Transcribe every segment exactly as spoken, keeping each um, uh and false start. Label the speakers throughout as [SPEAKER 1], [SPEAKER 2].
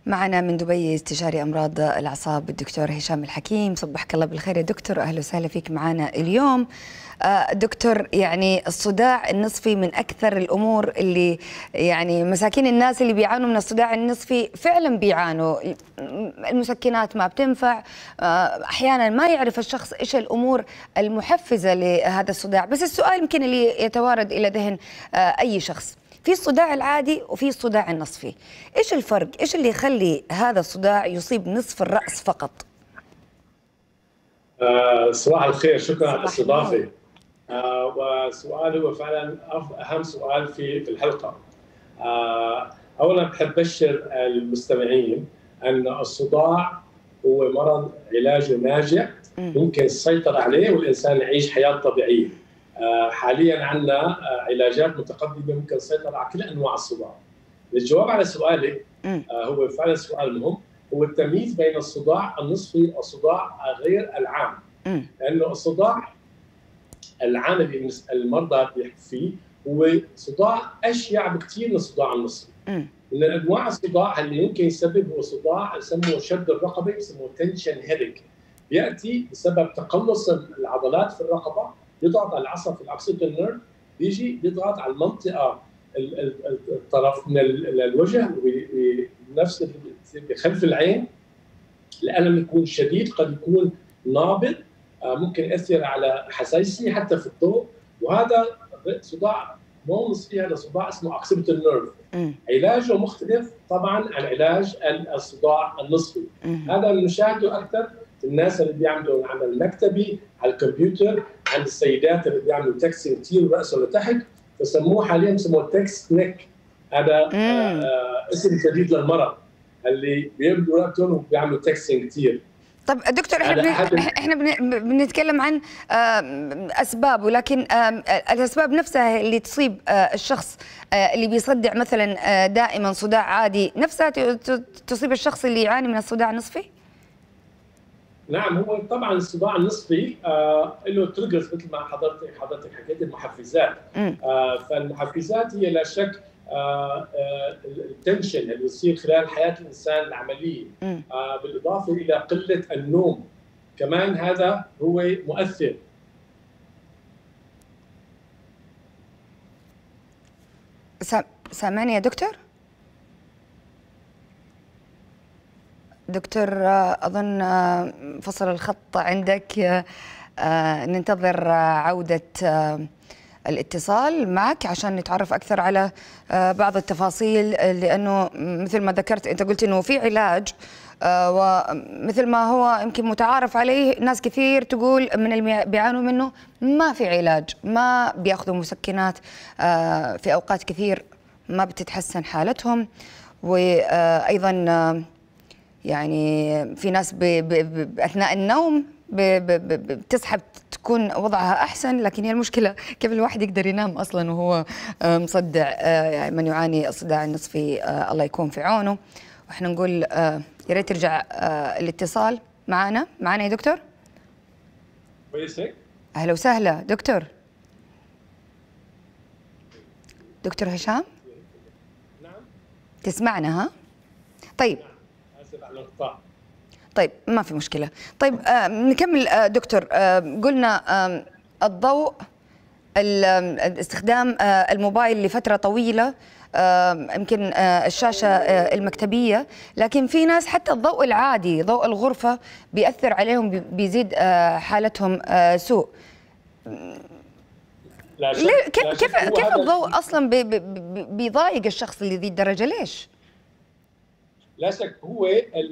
[SPEAKER 1] معنا من دبي استشاري أمراض الأعصاب الدكتور هشام الحكيم. صبحك الله بالخير يا دكتور، أهلا وسهلا فيك معنا اليوم. دكتور، يعني الصداع النصفي من أكثر الأمور اللي يعني مساكين الناس اللي بيعانوا من الصداع النصفي فعلا بيعانوا. المسكنات ما بتنفع، أحيانا ما يعرف الشخص إيش الأمور المحفزة لهذا الصداع. بس السؤال يمكن اللي يتوارد إلى ذهن أي شخص، في الصداع العادي وفي الصداع النصفي، إيش الفرق؟ إيش اللي يخلي هذا الصداع يصيب نصف الرأس فقط؟
[SPEAKER 2] آه صباح الخير، شكرا على الاستضافة. آه وسؤال هو فعلا أهم سؤال في في الحلقة. آه أولا بحب أبشر المستمعين أن الصداع هو مرض علاجه ناجح، ممكن السيطرة عليه والإنسان يعيش حياة طبيعية. آه حاليا عندنا آه علاجات متقدمة ممكن السيطرة على كل أنواع الصداع. للجواب على سؤالك، آه هو فعلا سؤال مهم، هو التمييز بين الصداع النصفي والصداع غير العام. لأنه الصداع العام اللي المرضى بيحكوا فيه هو صداع أشيع بكثير من الصداع النصفي. من أنواع الصداع اللي ممكن يسبب هو صداع يسموه شد الرقبة، يسموه تنشن هيدك، بيأتي بسبب تقلص العضلات في الرقبة، يضغط على العصب في الأوكسيتال نيرف، بيجي بيضغط على المنطقة الطرف من الوجه ونفس بخلف العين. الألم يكون شديد، قد يكون نابض، ممكن يأثر على حساسية حتى في الضوء. وهذا صداع مو نصفي، هذا صداع اسمه اوكسيتال نيرف. علاجه مختلف طبعا عن علاج الصداع النصفي. هذا بنشاهده اكثر في الناس اللي بيعملوا عمل مكتبي على الكمبيوتر، عند السيدات اللي بيعملوا تكستنج كثير راسه لتحت، فسموه حاليا بسموه تكست نيك. هذا آه اسم جديد للمرض اللي بيعملوا راسهم وبيعملوا تكستنج كثير.
[SPEAKER 1] طب دكتور، احنا احنا بنتكلم عن اسباب، ولكن الاسباب نفسها اللي تصيب الشخص اللي بيصدع مثلا دائما صداع عادي نفسها تصيب الشخص اللي يعاني من الصداع النصفي؟
[SPEAKER 2] نعم، هو طبعا الصداع النصفي آه له تريجرز مثل ما حضرتك حضرتك حكيت، المحفزات. آه فالمحفزات هي لا شك آه آه التنشن اللي بيصير خلال حياه الانسان العمليه، آه بالاضافه الى قله النوم، كمان هذا هو مؤثر.
[SPEAKER 1] سامعني يا دكتور؟ دكتور أظن فصل الخط عندك، ننتظر عودة الاتصال معك عشان نتعرف أكثر على بعض التفاصيل، لأنه مثل ما ذكرت أنت قلت أنه في علاج، ومثل ما هو يمكن متعارف عليه ناس كثير تقول من اللي بيعانوا منه ما في علاج، ما بياخذوا مسكنات، في أوقات كثير ما بتتحسن حالتهم، وأيضا يعني في ناس بأثناء النوم بتسحب تكون وضعها أحسن، لكن هي المشكلة كيف الواحد يقدر ينام أصلا وهو مصدع. يعني من يعاني الصداع النصفي الله يكون في عونه. وإحنا نقول يا ريت ترجع الاتصال معنا معنا يا دكتور.
[SPEAKER 2] كويسة.
[SPEAKER 1] أهلا وسهلا دكتور. دكتور هشام؟
[SPEAKER 2] نعم.
[SPEAKER 1] تسمعنا ها؟ طيب.
[SPEAKER 2] على القطاع.
[SPEAKER 1] طيب ما في مشكلة. طيب آه نكمل آه دكتور. آه قلنا آه الضوء، استخدام آه الموبايل لفترة طويلة، آه يمكن آه الشاشة آه المكتبية، لكن في ناس حتى الضوء العادي ضوء الغرفة بيأثر عليهم، بيزيد آه حالتهم آه سوء.
[SPEAKER 2] لا شك
[SPEAKER 1] كيف
[SPEAKER 2] لا
[SPEAKER 1] كيف, كيف الضوء أصلا بي بي بيضايق الشخص اللي ذي الدرجة؟ ليش؟
[SPEAKER 2] لا شك هو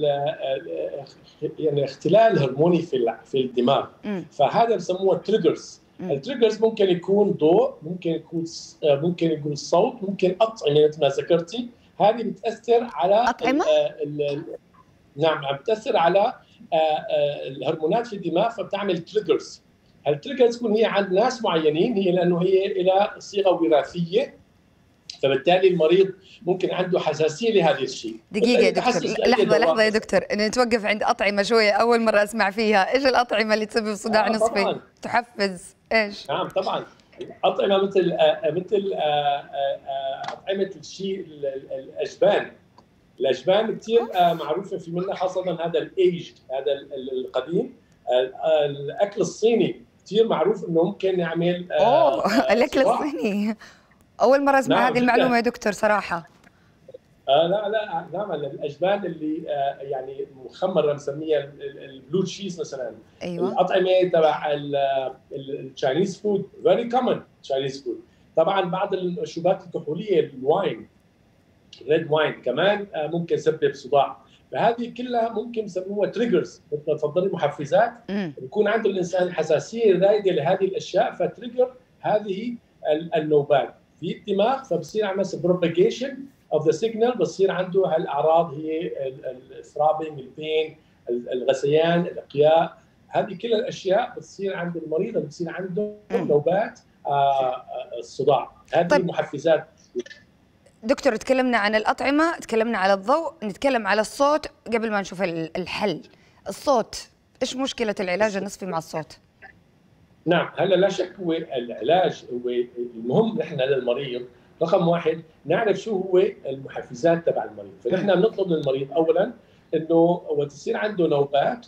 [SPEAKER 2] يعني اختلال هرموني في في الدماغ. م. فهذا بسموه تريجرز. التريجرز ممكن يكون ضوء، ممكن يكون ممكن يكون صوت، ممكن اطعمه مثل ما ذكرتي. هذه بتاثر على
[SPEAKER 1] اطعمه؟
[SPEAKER 2] ال ال نعم، عم بتاثر على الهرمونات في الدماغ، فبتعمل تريجرز. التريجرز تكون هي عند ناس معينين، هي لانه هي الى صيغه وراثيه، فبالتالي المريض ممكن عنده حساسيه لهذا الشيء.
[SPEAKER 1] دقيقه يا دكتور، لحظه لحظه يا دكتور، نتوقف عند اطعمه شويه، اول مره اسمع فيها. ايش الاطعمه اللي تسبب صداع
[SPEAKER 2] آه
[SPEAKER 1] نصفي؟
[SPEAKER 2] طبعاً.
[SPEAKER 1] تحفز ايش؟
[SPEAKER 2] نعم طبعا، اطعمه مثل مثل اطعمه الشيء الاجبان، الاجبان كثير معروفه في منها، خاصه هذا الايج، هذا القديم. الاكل الصيني كثير معروف انه ممكن يعمل
[SPEAKER 1] اوه الاكل الصيني، اول مره اسمع
[SPEAKER 2] نعم
[SPEAKER 1] هذه المعلومه يا دكتور صراحه.
[SPEAKER 2] آه لا لا نعم، الاجبان اللي آه يعني مخمره بنسميها البلو تشيز مثلا.
[SPEAKER 1] ايوه.
[SPEAKER 2] الاطعمه تبع التشاينيز فود فيري كومن، تشاينيز فود. طبعا بعض المشروبات الكحوليه، الواين، ريد واين كمان آه ممكن يسبب صداع. فهذه كلها ممكن يسموها تريجرز، مثل ما تفضلي محفزات بيكون عنده الانسان حساسيه زايده لهذه الاشياء، فتريجر هذه النوبات في الدماغ، فبصير عمل بروباجيشن اوف ذا سيجنال، بصير عنده هالاعراض هي الثرابنج، البين، الغثيان، الاقياء. هذه كل الاشياء بتصير عند المريض اللي بتصير عنده نوبات آه الصداع. هذه طيب. المحفزات.
[SPEAKER 1] دكتور تكلمنا عن الأطعمة، تكلمنا على الضوء، نتكلم على الصوت قبل ما نشوف الحل. الصوت، إيش مشكلة العلاج النصفي مع الصوت؟
[SPEAKER 2] نعم، هلا لا شك هو العلاج هو المهم نحن للمريض. رقم واحد نعرف شو هو المحفزات تبع المريض، فنحن بنطلب من المريض أولاً إنه وقت يصير عنده نوبات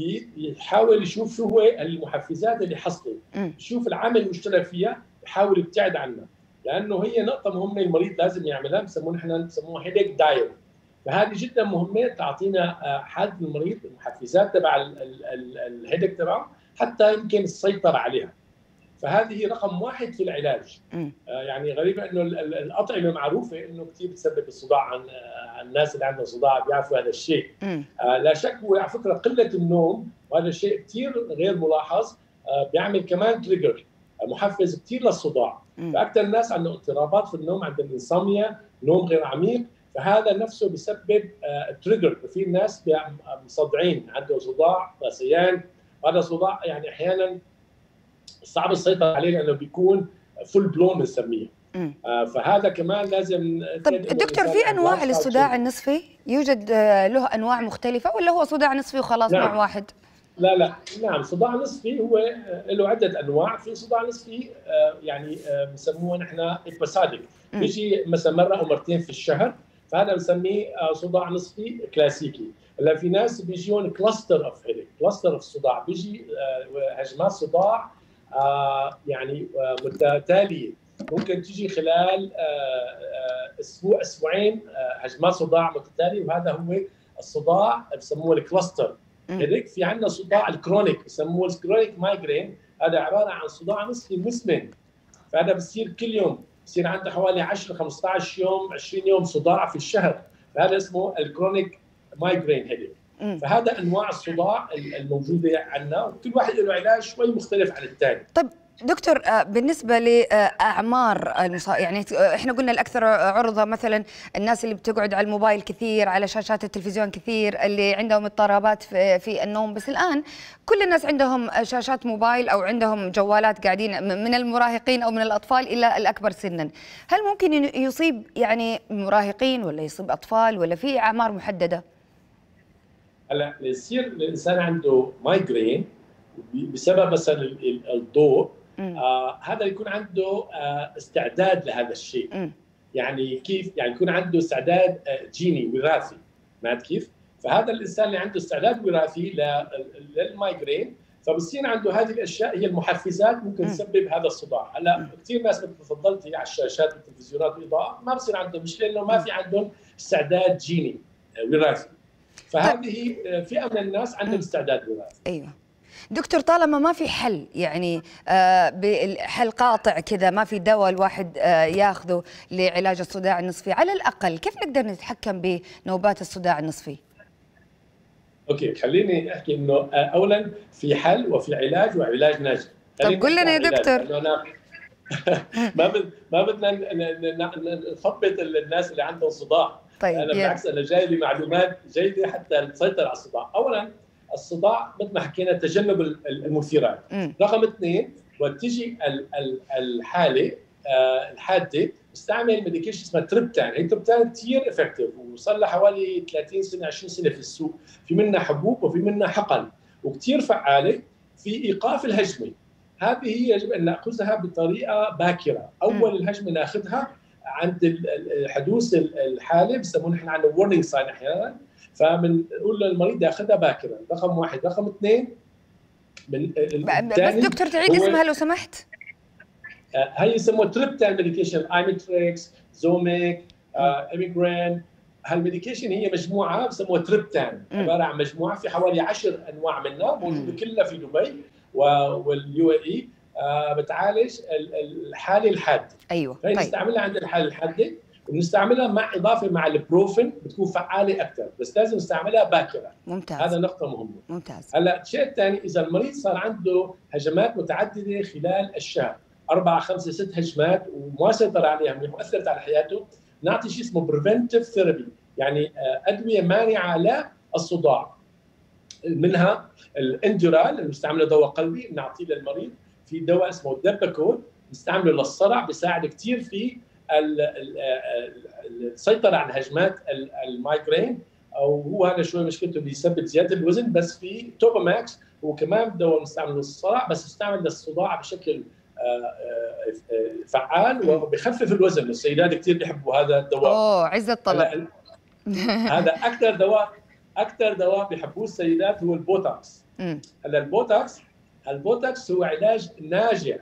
[SPEAKER 2] يحاول يشوف شو هو المحفزات اللي حصلت، يشوف العامل المشترك فيها، يحاول يبتعد عنها، لانه هي نقطه مهمه المريض لازم يعملها، بسموها نحن بسموها هيديك دايت. فهذه جدا مهمه تعطينا حاله المريض المحفزات تبع الهيديك تبعه حتى يمكن السيطره عليها. فهذه رقم واحد في العلاج. آه يعني غريبه انه الاطعمه معروفه انه كثير بتسبب الصداع، عن الناس اللي عندهم صداع بيعرفوا هذا الشيء. آه لا شك هو على فكره قله النوم، وهذا الشيء كثير غير ملاحظ، آه بيعمل كمان تريجر محفز كثير للصداع. فاكثر الناس عندهم اضطرابات في النوم، عندهم انسوميا، نوم غير عميق، فهذا نفسه بيسبب آه تريجر. في ناس مصدعين عندهم صداع، غثيان، وهذا صداع يعني احيانا صعب السيطره عليه لانه بيكون فول بلون بنسميه. آه فهذا كمان لازم.
[SPEAKER 1] طب دكتور في انواع للصداع النصفي؟ يوجد له انواع مختلفه ولا هو صداع نصفي وخلاص نوع
[SPEAKER 2] نعم.
[SPEAKER 1] واحد؟
[SPEAKER 2] لا لا نعم، صداع نصفي هو له عده انواع. في صداع نصفي آه يعني بنسموه آه نحن اباساديك، بيجي مثلا مره او مرتين في الشهر، فهذا بنسميه آه صداع نصفي كلاسيكي. هلا في ناس بيجيهم كلاستر اوف هيديك، كلاستر اوف صداع، بيجي آه هجمات صداع آه يعني آه متتاليه، ممكن تيجي خلال آه آه اسبوع اسبوعين آه هجمات صداع متتاليه، وهذا هو الصداع بسموه الكلاستر هيديك. في عندنا صداع الكرونيك بسموه الكرونيك مايجرين، هذا عباره عن صداع نصفي مزمن، فهذا بصير كل يوم، بصير عنده حوالي عشرة خمسة عشر يوم عشرين يوم صداع في الشهر، فهذا اسمه الكرونيك مايجرين هيديك. فهذا انواع الصداع الموجوده عندنا، وكل واحد له علاج شوي مختلف عن الثاني.
[SPEAKER 1] طيب دكتور بالنسبة لأعمار المصاب، يعني احنا قلنا الأكثر عرضة مثلا الناس اللي بتقعد على الموبايل كثير، على شاشات التلفزيون كثير، اللي عندهم اضطرابات في, في النوم. بس الآن كل الناس عندهم شاشات موبايل أو عندهم جوالات، قاعدين من المراهقين أو من الأطفال إلى الأكبر سنا. هل ممكن يصيب يعني مراهقين ولا يصيب أطفال ولا في أعمار محددة؟
[SPEAKER 2] هلا يصير الإنسان عنده مايجرين بسبب مثلا الضوء، آه هذا يكون عنده آه استعداد لهذا الشيء. م. يعني كيف؟ يعني يكون عنده استعداد آه جيني وراثي، فهمت كيف؟ فهذا الانسان اللي عنده استعداد وراثي للمايجرين، فبصير عنده هذه الاشياء هي المحفزات ممكن تسبب هذا الصداع. هلا كثير ناس مثل ما تفضلتي على الشاشات والتلفزيونات والاضاءه ما بصير عندهم مشكله، لانه ما في عندهم استعداد جيني آه وراثي. فهذه فئه من الناس عندهم استعداد وراثي.
[SPEAKER 1] ايوه دكتور، طالما ما في حل، يعني آه حل قاطع كذا، ما في دواء الواحد آه ياخذه لعلاج الصداع النصفي، على الاقل كيف نقدر نتحكم بنوبات الصداع النصفي؟
[SPEAKER 2] اوكي، خليني احكي انه اولا في حل وفي علاج وعلاج ناجح.
[SPEAKER 1] طب قول لنا يا دكتور.
[SPEAKER 2] ما بد ما بدنا نثبط الناس اللي عندهم صداع.
[SPEAKER 1] طيب
[SPEAKER 2] انا بالعكس انا جاي لي معلومات جيده حتى نسيطر على الصداع. اولا الصداع مثل ما حكينا تجنب المثيرات. م. رقم اثنين، وقت تجي الحاله الحاده بستعمل ميديكيشن اسمها تريبتان. هي تريبتان كثير افكتيف وصار لها حوالي ثلاثين سنه عشرين سنه في السوق، في منها حبوب وفي منها حقن، وكثير فعاله في ايقاف الهجمه. هذه هي يجب ان ناخذها بطريقه باكره، اول م. الهجمه ناخذها عند حدوث الحاله بسموه نحن عندنا warning sign احيانا، فبنقول للمريض ياخذها باكرا. رقم واحد. رقم اثنين من
[SPEAKER 1] بس دكتور تعيد اسمها لو سمحت.
[SPEAKER 2] هي يسموها تريبتان ميديكيشن، ايميتريكس، زوميك، اميجران. هالميديكيشن هي مجموعه بسموها تريبتان، عباره عن مجموعه في حوالي عشر انواع منها موجوده كلها في دبي واليو اي اي، بتعالج الحاله الحاده.
[SPEAKER 1] ايوه.
[SPEAKER 2] هي نستعملها عند الحاله الحاده، وبنستعملها مع اضافه مع البروفين بتكون فعاله اكثر، بس لازم نستعملها باكره.
[SPEAKER 1] ممتاز.
[SPEAKER 2] هذا نقطه مهمه.
[SPEAKER 1] ممتاز.
[SPEAKER 2] هلا الشيء الثاني، اذا المريض صار عنده هجمات متعدده خلال الشهر، اربعه خمسه ست هجمات وما سيطر عليها منيح واثرت على حياته، نعطي شيء اسمه بريفنتيف ثيرابي، يعني ادويه مانعه للصداع. منها الاندورال اللي بنستعمله دواء قلبي بنعطيه للمريض، في دواء اسمه ديباكول بنستعمله للصرع، بيساعد كثير في السيطره على هجمات المايجرين، او هو هذا شوي مشكلته بيسبب زياده الوزن. بس في توباماكس هو كمان دواء بنستعمله للصرع، بس بيستعمل للصداع بشكل فعال وبخفف الوزن. السيدات كثير بيحبوا هذا الدواء.
[SPEAKER 1] اوه عز الطلب.
[SPEAKER 2] هذا اكثر دواء اكثر دواء بيحبوه السيدات هو البوتوكس. هلا البوتوكس البوتوكس هو علاج ناجع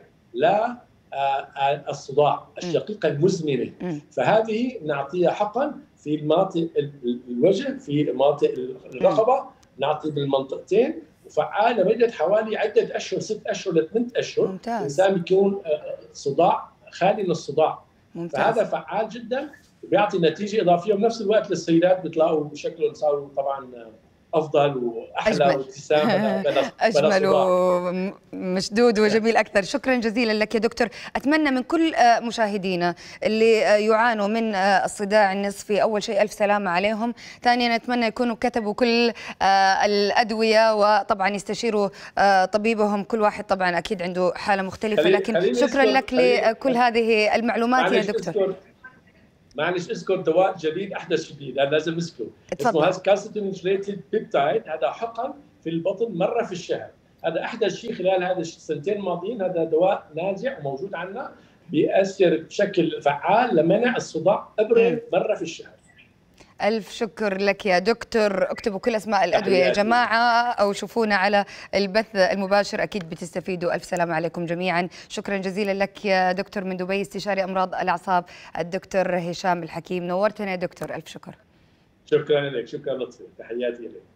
[SPEAKER 2] للصداع الشقيقه المزمنه. فهذه نعطيها حقن في مناطق الوجه، في مناطق الرقبه، نعطي بالمنطقتين، وفعال لمده حوالي عده اشهر، ست اشهر لثمان اشهر.
[SPEAKER 1] ممتاز.
[SPEAKER 2] الانسان بيكون صداع خالي من الصداع.
[SPEAKER 1] ممتاز.
[SPEAKER 2] فهذا فعال جدا وبيعطي نتيجه اضافيه، وبنفس الوقت للسيدات بتلاقوا شكلهم صاروا طبعا افضل واحلى وابتسام
[SPEAKER 1] اجمل ومشدود وجميل اكثر. شكرا جزيلا لك يا دكتور. اتمنى من كل مشاهدينا اللي يعانوا من الصداع النصفي اول شيء الف سلامه عليهم، ثانيا اتمنى يكونوا كتبوا كل الادويه وطبعا يستشيروا طبيبهم، كل واحد طبعا اكيد عنده حاله مختلفه، لكن شكرا لك لكل هذه المعلومات يا دكتور.
[SPEAKER 2] معلش اذكر دواء جديد احدث جديد، هذا لازم نذكره، اسمه كالسيتونينجريتد بيبتايد. هذا حقن في البطن مره في الشهر، هذا احدث شيء خلال هذا السنتين الماضيين. هذا دواء ناجع وموجود عندنا، بيأثر بشكل فعال لمنع الصداع ابره مره في الشهر.
[SPEAKER 1] ألف شكر لك يا دكتور. اكتبوا كل أسماء الأدوية يا جماعة أو شوفونا على البث المباشر، أكيد بتستفيدوا. ألف سلامة عليكم جميعا. شكرا جزيلا لك يا دكتور من دبي، استشاري أمراض الأعصاب الدكتور هشام الحكيم. نورتنا يا دكتور، ألف شكر.
[SPEAKER 2] شكرا لك. شكرا لطفي، تحياتي لك.